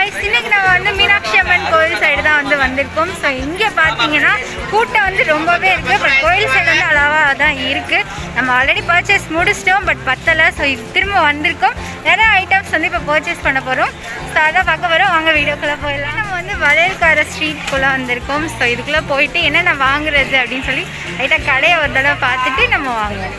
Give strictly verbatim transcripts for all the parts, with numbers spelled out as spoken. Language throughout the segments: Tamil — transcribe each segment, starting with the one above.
காய்ஸ் இன்னைக்கு நம்ம வந்து மீனாட்சி அம்மன் கோயில் சைடு தான் வந்து வந்திருக்கோம். ஸோ இங்கே பார்த்தீங்கன்னா கூட்டம் வந்து ரொம்பவே இருக்குது. பட் கோயில் சைடு வந்து அளவாக தான் இருக்குது. நம்ம ஆல்ரெடி பர்ச்சேஸ் முடிச்சிட்டோம், பட் பத்தலை. ஸோ திரும்ப வந்திருக்கோம். நிறைய ஐட்டம்ஸ் வந்து இப்போ பர்ச்சேஸ் பண்ண போகிறோம். ஸோ அதான் பார்க்க வரோம். வாங்க வீடியோக்குள்ளே போயிடலாம். நம்ம வந்து வளையல்கார ஸ்ட்ரீட்குள்ளே வந்திருக்கோம். ஸோ இதுக்குள்ளே போயிட்டு என்னென்ன வாங்குறது அப்படின்னு சொல்லி லைட்டாக கடையை ஒரு தடவை பார்த்துட்டு நம்ம வாங்குவோம்.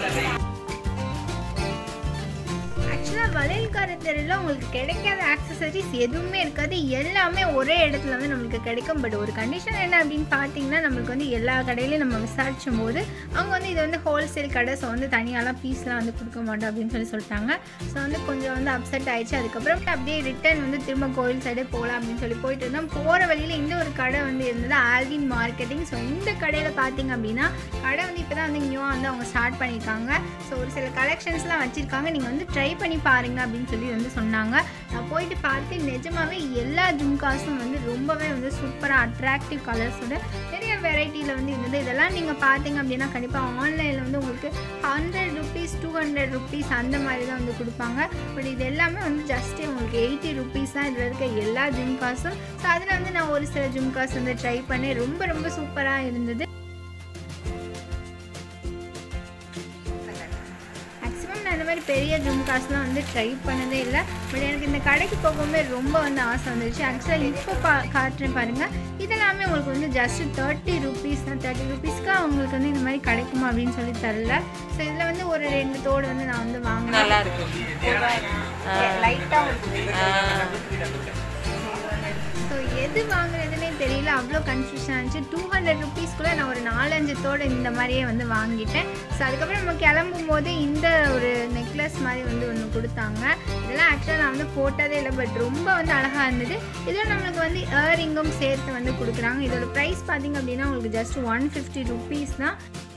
வளையல்கார தெருவில் உங்களுக்கு கிடைக்காத ஆக்சசரிஸ் எதுவுமே இருக்காது. எல்லாமே ஒரே இடத்துல வந்து நம்மளுக்கு கிடைக்கும். பட் ஒரு கண்டிஷன் என்ன அப்படின்னு பார்த்தீங்கன்னா, நம்மளுக்கு வந்து எல்லா கடையிலையும் நம்ம விசாரிச்சும் போது அவங்க வந்து இது வந்து ஹோல்சேல் கடை, ஸோ வந்து தனியாலாம் பீஸ்லாம் வந்து கொடுக்க மாட்டோம் அப்படின்னு சொல்லி சொல்லிட்டாங்க. ஸோ வந்து கொஞ்சம் வந்து அப்செட் ஆயிடுச்சு. அதுக்கப்புறம் அப்படியே ரிட்டர்ன் வந்து திரும்ப கோயில் சைடே போகலாம் அப்படின்னு சொல்லி போயிட்டு இருந்தோம். போகிற வழியில் இந்த ஒரு கடை வந்து இருந்தது, ஆல்வின் மார்க்கெட்டிங். ஸோ இந்த கடையில் பார்த்தீங்க அப்படின்னா கடை வந்து இப்போ தான் வந்து நியூவாக வந்து அவங்க ஸ்டார்ட் பண்ணியிருக்காங்க. ஸோ ஒரு சில கலெக்ஷன்ஸ்லாம் வச்சுருக்காங்க. நீங்கள் வந்து ட்ரை பண்ணி பாருங்க அப்படின்னு சொல்லி வந்து சொன்னாங்க. நான் போயிட்டு பார்த்து நிஜமாவே எல்லா ஜும்காஸும் வந்து ரொம்பவே வந்து சூப்பராக அட்ராக்டிவ் கலர்ஸோட நிறைய வெரைட்டியில் வந்து இருந்தது. இதெல்லாம் நீங்கள் பார்த்தீங்க அப்படின்னா கண்டிப்பாக ஆன்லைனில் வந்து உங்களுக்கு hundred rupees to hundred rupees அந்த மாதிரி தான் வந்து கொடுப்பாங்க. பட் இது எல்லாமே வந்து ஜஸ்ட்டு உங்களுக்கு எயிட்டி ருபீஸ் தான் இதில் இருக்க எல்லா ஜும்காஸும். ஸோ அதில் வந்து நான் ஒரு சில ஜும்காஸ் வந்து ட்ரை பண்ணி ரொம்ப ரொம்ப சூப்பராக இருந்தது. இந்த மாதிரி பெரிய ஜும்காஸ்லாம் வந்து ட்ரை பண்ணதே இல்லை. பட் எனக்கு இந்த கடைக்கு போகும்போது ரொம்ப வந்து ஆசை வந்துருச்சு. ஆக்சுவலாக இப்போ பா காட்டுறேன் பாருங்கள். இதெல்லாமே உங்களுக்கு வந்து ஜஸ்ட் தேர்ட்டி ருபீஸ் தான். தேர்ட்டி ருபீஸ்க்கு அவங்களுக்கு வந்து இந்த மாதிரி கிடைக்குமா அப்படின்னு சொல்லி தரல. ஸோ இதில் வந்து ஒரு ரெண்டு தோடு வந்து நான் வந்து வாங்கினேன். நல்லா இருக்கும், லைட்டாக. ஸோ எது வாங்குறதுனே தெரியல, அவ்வளோ கன்ஃபியூஷன் ஆச்சு. டூ ஹண்ட்ரட் ருபீஸ்க்குள்ளே நான் ஒரு நாலஞ்சு தோடு இந்த மாதிரியே வந்து வாங்கிட்டேன். ஸோ அதுக்கப்புறம் நம்ம கிளம்பும் போது இந்த ஒரு நெக்லஸ் மாதிரி வந்து ஒன்று கொடுத்தாங்க. இதெல்லாம் ஆக்சுவலாக நான் வந்து போட்டதே இல்லை, பட் ரொம்ப வந்து அழகாக இருந்தது. இதோட நம்மளுக்கு வந்து இயரிங்கும் சேர்த்து வந்து கொடுக்குறாங்க. இதோட ப்ரைஸ் பார்த்திங்க அப்படின்னா உங்களுக்கு ஜஸ்ட் ஒன் ஃபிஃப்டி ருபீஸ் தான்.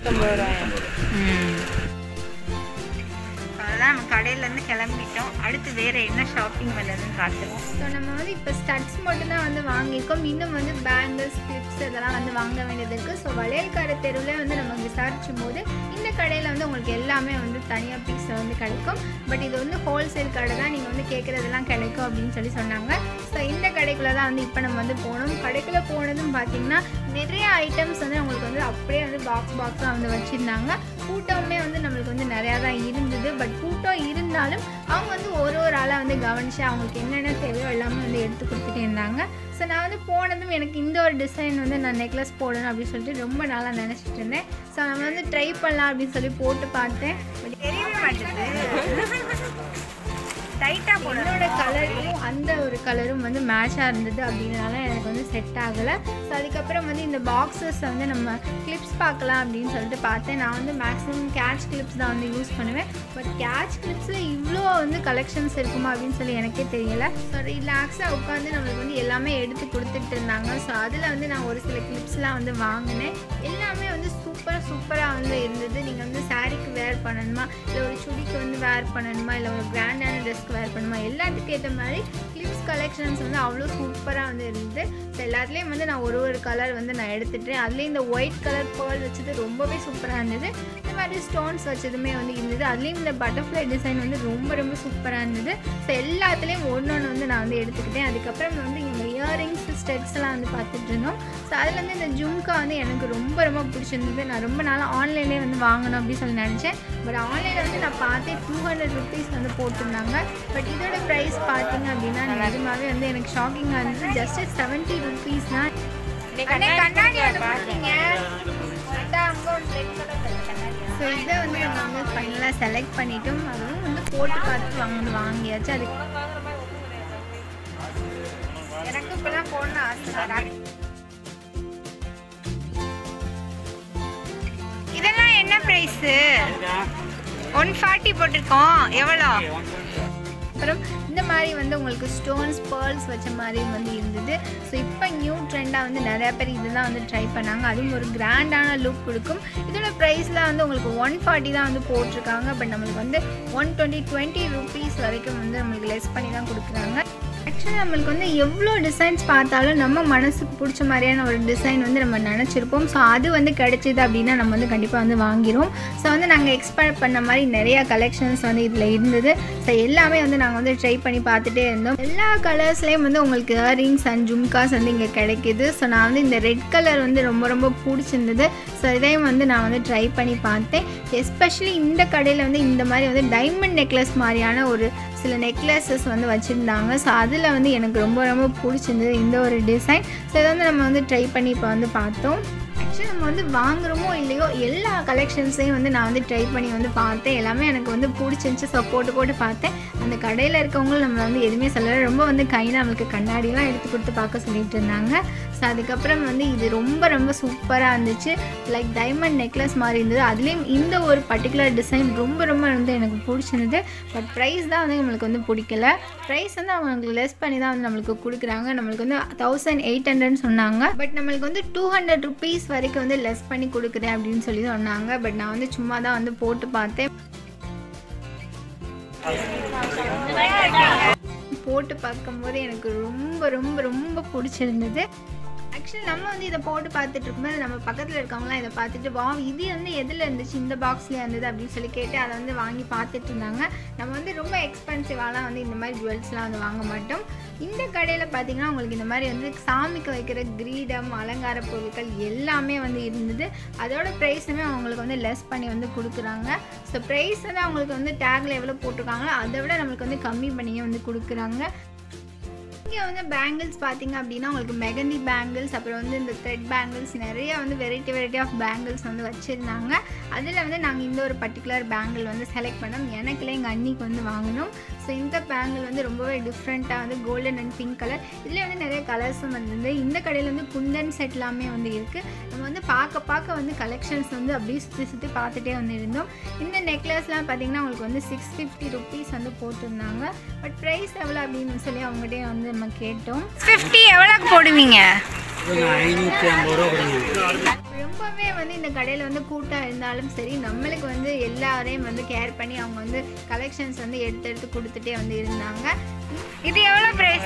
அதான் நம்ம கடையிலேருந்து கிளம்பிட்டோம். அடுத்து வேறு என்ன ஷாப்பிங் பண்ணுறதுன்னு காட்டுவோம். ஸோ நம்ம வந்து இப்போ ஸ்டட்ஸ் மட்டும் தான் வந்து வாங்கியிருக்கோம். இன்னும் வந்து பேங்கிள்ஸ், கிளிப்ஸ் இதெல்லாம் வந்து வாங்க வேண்டியது இருக்குது. ஸோ வளையல்கார தெருவில் வந்து நம்ம விசாரிச்சும் போது இந்த கடையில் வந்து உங்களுக்கு எல்லாமே வந்து தனியாக பீஸ் வந்து கிடைக்கும். பட் இது வந்து ஹோல்சேல் கடை தான், நீங்கள் வந்து கேட்குறதெல்லாம் கிடைக்கும் அப்படின்னு சொல்லி சொன்னாங்க. ஸோ இந்த கடைக்குள்ளே தான் வந்து இப்போ நம்ம வந்து போனோம். கடைக்குள்ளே போனதும் பார்த்திங்கன்னா நிறைய ஐட்டம்ஸ் வந்து உங்களுக்கு வந்து அப்படியே வந்து பாக்ஸ் பாக்ஸாக வந்து வச்சுருந்தாங்க. கூட்டமே வந்து நம்மளுக்கு வந்து நிறையா தான் இருந்தது. பட் கூட்டம் இருந்தாலும் அவங்க வந்து ஒரு ஒரு ஆளாக வந்து கவனித்து அவங்களுக்கு என்னென்ன தேவையோ எல்லாமே வந்து எடுத்து கொடுத்துட்டே இருந்தாங்க. ஸோ நான் வந்து போனதும் எனக்கு இந்த ஒரு டிசைன் வந்து நான் நெக்லஸ் போடணும் அப்படின்னு சொல்லிட்டு ரொம்ப நாளாக நினச்சிட்டு இருந்தேன். ஸோ நம்ம வந்து ட்ரை பண்ணலாம் அப்படின்னு சொல்லி போட்டு பார்த்தேன். பட் தெரியவே மாட்டேங்குது. டைட்டாக போட என்னோட கலரும் அந்த ஒரு கலரும் வந்து மேட்சாக இருந்தது அப்படின்றனால எனக்கு வந்து செட் ஆகலை. ஸோ அதுக்கப்புறம் வந்து இந்த பாக்ஸஸ் வந்து நம்ம கிளிப்ஸ் பார்க்கலாம் அப்படின்னு சொல்லிட்டு பார்த்தேன். நான் வந்து மேக்ஸிமம் கேட்ச் கிளிப்ஸ் தான் வந்து யூஸ் பண்ணுவேன். பட் கேட்ச் கிளிப்ஸில் இவ்வளோ வந்து கலெக்ஷன்ஸ் இருக்குமா அப்படின்னு சொல்லி எனக்கே தெரியலை. ஸோ ரிலாக்ஸாக உட்காந்து நம்மளுக்கு வந்து எல்லாமே எடுத்து கொடுத்துட்டு இருந்தாங்க. ஸோ அதில் வந்து நான் ஒரு சில கிளிப்ஸ்லாம் வந்து வாங்கினேன். எல்லாமே வந்து சூப்பராக சூப்பராக வந்து இருந்தது. நீங்கள் வந்து சாரீக்கு வேர் பண்ணணுமா, இல்லை ஒரு சுடிக்கு வந்து வேர் பண்ணணுமா, இல்லை ஒரு கிராண்டான ட்ரெஸ்க்கு வேர் பண்ணுமா, எல்லாத்துக்கும் ஏற்ற மாதிரி கிளிப்ஸ் கலெக்ஷன்ஸ் வந்து அவ்வளோ சூப்பராக வந்து இருந்தது. ஸோ எல்லாத்துலேயும் வந்து நான் ஒரு ஒரு கலர் வந்து நான் எடுத்துட்டேன். அதுலேயும் இந்த ஒயிட் கலர் பேர்ல் வச்சது ரொம்பவே சூப்பராக இருந்தது. இந்த மாதிரி ஸ்டோன்ஸ் வச்சதுமே வந்து இருந்தது. அதுலேயும் இந்த பட்டர்ஃப்ளை டிசைன் வந்து ரொம்ப ரொம்ப சூப்பராக இருந்தது. ஸோ எல்லாத்துலேயும் ஒன்று ஒன்று வந்து நான் வந்து எடுத்துக்கிட்டேன். அதுக்கப்புறம் வந்து இந்த இயரிங்ஸ், ஸ்டெட்ஸ்லாம் வந்து பார்த்துட்டு இருந்தோம். ஸோ அதில் வந்து இந்த ஜும்கா வந்து எனக்கு ரொம்ப ரொம்ப பிடிச்சிருந்தது. நான் ரொம்ப நாளாக ஆன்லைன்லேயே வந்து வாங்கணும் அப்படின்னு சொல்லி நினச்சேன். பட் ஆன்லைனில் வந்து நான் பார்த்தேன் டூ ஹண்ட்ரட் ருபீஸ் வந்து போட்டிருந்தாங்க. பட் இதோட ப்ரைஸ் பார்த்தீங்க அப்படின்னா நிஜமாவே வந்து எனக்கு ஷாக்கிங்காக இருந்தது. ஜஸ்ட் செவன்ட்டி ருபீஸ் தான். கண்ணாடி பார்த்தீங்க. ஸோ இதை வந்து நம்ம வந்து ஃபைனலாக செலக்ட் பண்ணிட்டோம். அதுவும் வந்து போட்டு பார்த்து வாங்கணும் வாங்கியாச்சு. அது எனக்கு இப்போலாம் போடணும் ஆசை. இதெல்லாம் என்ன ப்ரைஸு? ஒன் ஃபார்ட்டி போட்டிருக்கோம். எவ்வளோ? அப்புறம் இந்த மாதிரி வந்து உங்களுக்கு ஸ்டோன்ஸ், பேர்ல்ஸ் வச்ச மாதிரி வந்து இருந்தது. ஸோ இப்போ நியூ ட்ரெண்டாக வந்து நிறையா பேர் இதெல்லாம் வந்து ட்ரை பண்ணாங்க. அதுவும் ஒரு கிராண்டான லுக் கொடுக்கும். இதோட ப்ரைஸ்லாம் வந்து உங்களுக்கு ஒன் ஃபார்ட்டி தான் வந்து போட்டிருக்காங்க. பட் நம்மளுக்கு வந்து ஒன் டுவெண்ட்டி டுவெண்ட்டி ருபீஸ் வரைக்கும் வந்து நம்மளுக்கு லெஸ் பண்ணி தான் கொடுக்குறாங்க. ஆக்சுவலி நம்மளுக்கு வந்து எவ்வளோ டிசைன்ஸ் பார்த்தாலும் நம்ம மனசுக்கு பிடிச்ச மாதிரியான ஒரு டிசைன் வந்து நம்ம நினச்சிருப்போம். ஸோ அது வந்து கிடைச்சிது அப்படின்னா நம்ம வந்து கண்டிப்பாக வந்து வாங்கிடுவோம். ஸோ வந்து நாங்கள் எக்ஸ்பெக்ட் பண்ண மாதிரி நிறையா கலெக்ஷன்ஸ் வந்து இதில் இருந்தது. ஸோ எல்லாமே வந்து நாங்கள் வந்து ட்ரை பண்ணி பார்த்துட்டே இருந்தோம். எல்லா கலர்ஸ்லேயும் வந்து உங்களுக்கு இயரிங்ஸ் அண்ட் ஜும்காஸ் வந்து இங்கே கிடைக்கிது. ஸோ நான் வந்து இந்த ரெட் கலர் வந்து ரொம்ப ரொம்ப பிடிச்சிருந்தது. ஸோ இதையும் வந்து நான் வந்து ட்ரை பண்ணி பார்த்தேன். எஸ்பெஷலி இந்த கடையில் வந்து இந்த மாதிரி வந்து டைமண்ட் நெக்லஸ் மாதிரியான ஒரு சில நெக்லஸஸ் வந்து வச்சுருந்தாங்க. ஸோ அதில் வந்து எனக்கு ரொம்ப ரொம்ப பிடிச்சிருந்தது இந்த ஒரு டிசைன். ஸோ இதை வந்து நம்ம வந்து ட்ரை பண்ணி இப்போ வந்து பார்த்தோம். ஆக்சுவலி நம்ம வந்து வாங்குகிறோமோ இல்லையோ எல்லா கலெக்ஷன்ஸையும் வந்து நான் வந்து ட்ரை பண்ணி வந்து பார்த்தேன். எல்லாமே எனக்கு வந்து பிடிச்சிருந்துச்சி. ஸோ போட்டு போட்டு பார்த்தேன். அந்த கடையில் இருக்கவங்களும் நம்மளை வந்து எதுவுமே சொல்லலை. ரொம்ப வந்து கையில் நம்மளுக்கு கண்ணாடியெலாம் எடுத்து கொடுத்து பார்க்க சொல்லிட்டு இருந்தாங்க. ஸோ அதுக்கப்புறம் வந்து இது ரொம்ப ரொம்ப சூப்பராக இருந்துச்சு. லைக் டைமண்ட் நெக்லஸ் மாதிரி இருந்தது. அதுலேயும் இந்த ஒரு பர்டிகுலர் டிசைன் ரொம்ப ரொம்ப வந்து எனக்கு பிடிச்சிருந்தது. பட் ப்ரைஸ் தான் வந்து நம்மளுக்கு வந்து பிடிக்கல. ப்ரைஸ் வந்து அவங்களுக்கு லெஸ் பண்ணி தான் வந்து நம்மளுக்கு கொடுக்குறாங்க. நம்மளுக்கு வந்து தௌசண்ட் எயிட் ஹண்ட்ரட்னு சொன்னாங்க. பட் நம்மளுக்கு வந்து டூ ஹண்ட்ரட் ருபீஸ் வரைக்கும் வந்து லெஸ் பண்ணி கொடுக்குறேன் அப்படின்னு சொல்லி சொன்னாங்க. பட் நான் வந்து சும்மா தான் வந்து போட்டு பார்த்தேன். போட்டு பார்க்கும்போது எனக்கு ரொம்ப ரொம்ப ரொம்ப பிடிச்சிருந்தது. ஆக்சுவலி நம்ம வந்து இதை போட்டு பார்த்துட்டு இருக்கும்போது நம்ம பக்கத்தில் இருக்கவங்களாம் இதை பார்த்துட்டு வா இது வந்து எதில் இருந்துச்சு இந்த பாக்ஸ்லேயே இருந்தது அப்படின்னு சொல்லி கேட்டு அதை வந்து வாங்கி பார்த்துட்டு இருந்தாங்க. நம்ம வந்து ரொம்ப எக்ஸ்பென்சிவாலாம் வந்து இந்த மாதிரி ஜுவல்ஸ்லாம் வந்து வாங்க மாட்டோம். இந்த கடையில் பார்த்திங்கன்னா உங்களுக்கு இந்த மாதிரி வந்து சாமிக்கு வைக்கிற கிரீடம் அலங்கார பொருட்கள் எல்லாமே வந்து இருந்தது. அதோட ப்ரைஸுமே அவங்களுக்கு வந்து லெஸ் பண்ணி வந்து கொடுக்குறாங்க. ஸோ ப்ரைஸ் வந்து அவங்களுக்கு வந்து டேக்கில் எவ்வளோ போட்டிருக்காங்களோ அதை விட நம்மளுக்கு வந்து கம்மி பண்ணியே வந்து கொடுக்குறாங்க. இங்கே வந்து பேங்கிள்ஸ் பார்த்திங்க அப்படின்னா உங்களுக்கு மெகந்தி பேங்கிள்ஸ் அப்புறம் வந்து இந்த த்ரெட் பேங்கிள்ஸ் நிறைய வந்து வெரைட்டி வெரைட்டி ஆஃப் பேங்கிள்ஸ் வந்து வச்சுருந்தாங்க. அதில் வந்து நாங்கள் இந்த ஒரு பர்டிகுலர் பேங்கிள் வந்து செலக்ட் பண்ணோம். எனக்குள்ள எங்கள் அன்னிக்கு வந்து வாங்கினோம். ஸோ இந்த பேங்கிள் வந்து ரொம்பவே டிஃப்ரெண்ட்டாக வந்து கோல்டன் அண்ட் பிங்க் கலர். இதில் வந்து நிறைய கலர்ஸும் வந்து இந்த கடையில் வந்து குந்தன் செட் எல்லாமே வந்து இருக்குது. நம்ம வந்து பார்க்க பார்க்க வந்து கலெக்ஷன்ஸ் வந்து அப்படியே சுற்றி சுற்றி பார்த்துட்டே வந்து இருந்தோம். இந்த நெக்லஸ்லாம் பார்த்திங்கன்னா உங்களுக்கு வந்து சிக்ஸ் ஃபிஃப்டி ருபீஸ் வந்து போட்டிருந்தாங்க. பட் ப்ரைஸ் எவ்வளோ அப்படின்னு சொல்லி அவங்ககிட்டே வந்து நம்ம கேட்டோம். ஃபிஃப்டி எவ்வளோக்கு போடுவீங்க? ரொம்பவே வந்து இந்த கடையில் வந்து கூட்டம் இருந்தாலும் சரி நம்மளுக்கு வந்து எல்லாரையும் வந்து கேர் பண்ணி அவங்க வந்து கலெக்ஷன்ஸ் வந்து எடுத்து எடுத்து கொடுத்துட்டே வந்து இருந்தாங்க. இது எவ்வளோ ப்ரைஸ்?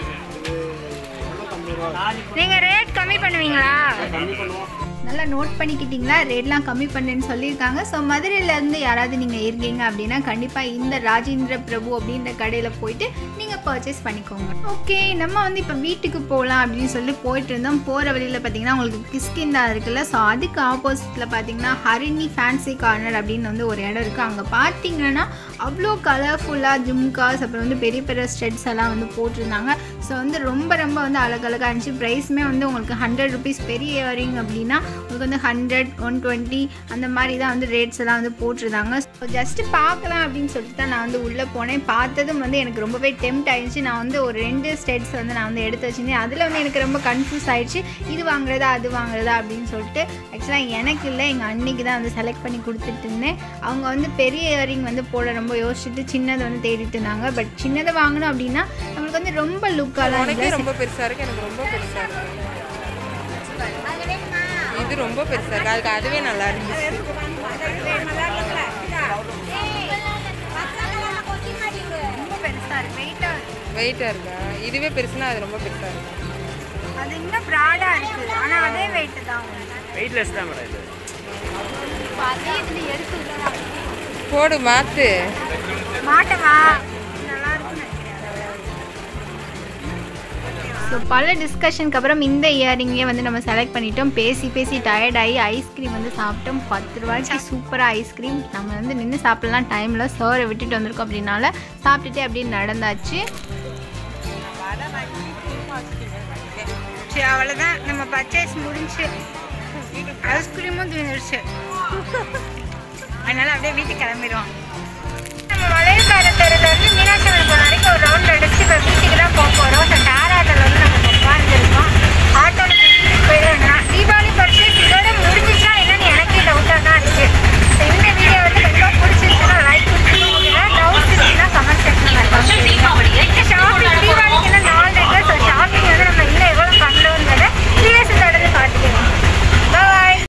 நீங்கள் ரேட் கம்மி பண்ணுவீங்களா? நல்லா நோட் பண்ணிக்கிட்டிங்களா? ரேட்லாம் கம்மி பண்ணுன்னு சொல்லியிருக்காங்க. ஸோ மதுரையிலேருந்து யாராவது நீங்கள் இருக்கீங்க அப்படின்னா கண்டிப்பாக இந்த ராஜேந்திர பிரபு அப்படின்ற கடையில் போயிட்டு நீங்கள் பர்ச்சேஸ் பண்ணிக்கோங்க. ஓகே, நம்ம வந்து இப்போ வீட்டுக்கு போகலாம் அப்படின்னு சொல்லி போயிட்டு இருந்தோம். போகிற வழியில் பார்த்தீங்கன்னா உங்களுக்கு கிஷ்கிந்தா இருக்குல்ல. ஸோ அதுக்கு ஆப்போசிட்டில் பார்த்தீங்கன்னா ஹரிணி ஃபேன்சி கார்னர் அப்படின்னு வந்து ஒரு இடம் இருக்குது. அங்கே பார்த்தீங்கன்னா அவ்வளோ கலர்ஃபுல்லாக ஜும்காஸ் அப்புறம் வந்து பெரிய பெரிய ஸ்டெட்ஸ் எல்லாம் வந்து போட்டிருந்தாங்க. ஸோ வந்து ரொம்ப ரொம்ப வந்து அழகழகாக இருந்துச்சு. ப்ரைஸுமே வந்து உங்களுக்கு ஹண்ட்ரட் ருபீஸ் பெரிய இயரிங் அப்படின்னா உங்களுக்கு வந்து ஹண்ட்ரட் ஒன் டுவெண்ட்டி அந்த மாதிரி தான் வந்து ரேட்ஸ் எல்லாம் வந்து போட்டிருந்தாங்க. ஸோ ஜஸ்ட்டு பார்க்கலாம் அப்படின்னு சொல்லிட்டு தான் நான் வந்து உள்ளே போனேன். பார்த்ததும் வந்து எனக்கு ரொம்பவே டெம்ட் ஆகிடுச்சு. நான் வந்து ஒரு ரெண்டு ஸ்டெட்ஸ் வந்து நான் வந்து எடுத்து வச்சுருந்தேன். அதில் வந்து எனக்கு ரொம்ப கன்ஃபியூஸ் ஆகிடுச்சு. இது வாங்குறதா அது வாங்குறதா அப்படின்னு சொல்லிட்டு. ஆக்சுவலாக எனக்கு இல்லை, எங்கள் அன்னைக்கு தான் வந்து செலக்ட் பண்ணி கொடுத்துட்டு இருந்தேன். அவங்க வந்து பெரிய இயரிங் வந்து போட ரொம்ப யோசிச்சுட்டு சின்னதை வந்து தேடிட்டு இருந்தாங்க. பட் சின்னதை வாங்கணும் அப்படின்னா நம்மளுக்கு வந்து ரொம்ப லுக்காலாம் இல்லை. ரொம்ப பெருசாக இருக்குது. எனக்கு ரொம்ப பெருசாக இருக்குது. இது ரொம்ப பெருசாக இருக்குது. அதுக்கு அதுவே நல்லா இருந்துச்சு. ரொம்ப பெருசாக இருக்குது. வெயிட்டாக வெயிட்டாக இருக்கா? இதுவே பெருசுனா அது ரொம்ப பெருசாக இருக்குது. அது இன்னும் ப்ராடாக இருக்குது. ஆனால் அதே வெயிட்டு தான். வெயிட்லெஸ் தான் மேடம் இது. அதே இதில் எடுத்து போடு மாற்று. மாட்டவா? நல்லா இருக்குன்னு நினைக்கிறேன். ஸோ பல டிஸ்கஷனுக்கு அப்புறம் இந்த இயரிங்கே வந்து நம்ம செலக்ட் பண்ணிட்டோம். பேசி பேசி டயர்ட் ஆகி ஐஸ்கிரீம் வந்து சாப்பிட்டோம். பத்து ரூபாய்க்கு சூப்பராக ஐஸ்கிரீம். நம்ம வந்து நின்று சாப்பிட்லாம் டைமில் சோரை விட்டுட்டு வந்திருக்கோம். அப்படின்னால சாப்பிட்டுட்டு அப்படியே நடந்தாச்சு. சரி, அவ்வளோதான் நம்ம பர்ச்சேஸ் முடிஞ்சு. ஐஸ்கிரீமும் தீர்ந்துருச்சு. அதனால் அப்படியே வீட்டுக்கு கிளம்பிடுவோம். நம்ம வளையல்கார தெருவில் இருந்து மீனாட்சி அம்மன் வரைக்கும் ஒரு ரவுண்ட் அடிச்சு இப்போ வீட்டுக்கு தான் போக போகிறோம்.